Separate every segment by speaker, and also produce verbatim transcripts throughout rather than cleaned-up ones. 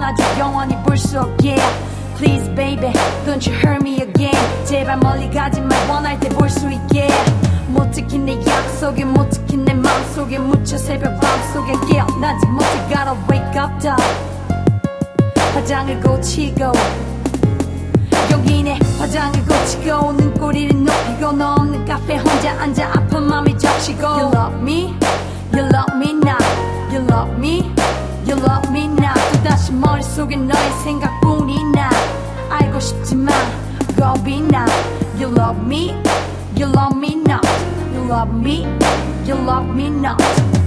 Speaker 1: 아주 영원히 볼 수 없게 Please baby don't you hurt me again 제발 멀리 가지 말 원할 때 볼 수 있게 못 지킨 내 약속에 못 지킨 내 맘속에 묻혀 새벽 밤속에 깨어나지 못해 gotta wake up though 화장을 고치고 용기내 화장을 고치고 눈꼬리를 높이고 너 없는 카페 혼자 앉아 아픈 맘이 적시고 You love me, you love me now You love me, you love me now 또다시 머릿속에 너의 생각뿐이 나 알고 싶지만 겁이 나 You love me, you love me not You love me, you love me not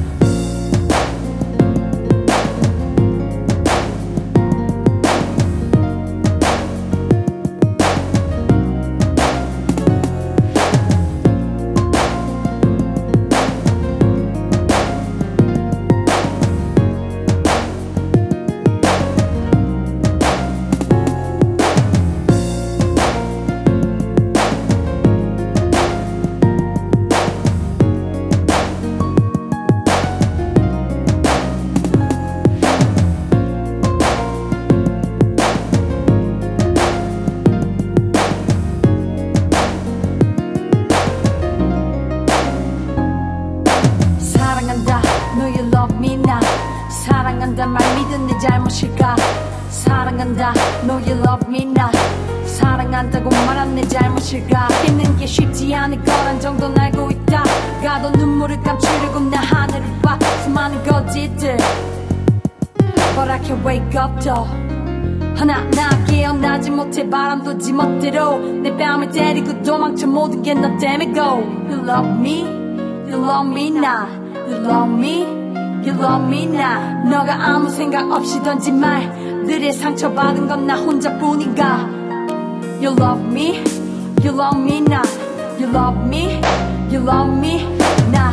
Speaker 1: 사랑한다 말 믿은 내 잘못일까 사랑한다 No you love me not 사랑한다고 말한 내 잘못일까 잊는 게 쉽지 않을 거란 정도는 알고 있다 가도 눈물을 감추려고 나 하늘을 봐 수많은 거짓들 But I can wake up though 하나하나 깨어나지 못해 바람도 지멋대로 내 뺨을 때리고 도망쳐 모든 게 너 때문에 go You love me, you love me not You love me You love me now 너가 아무 생각 없이 던진 말들에 상처받은 건 나 혼자뿐인가 You love me, you love me now You love me, you love me now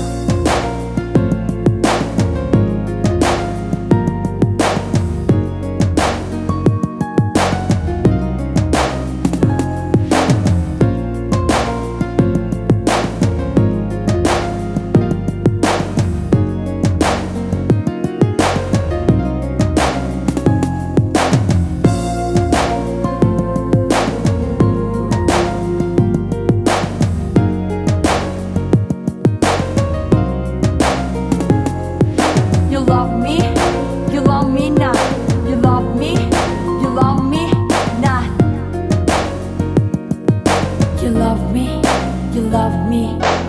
Speaker 1: You love me, you love me not You love me, you love me not You love me, you love me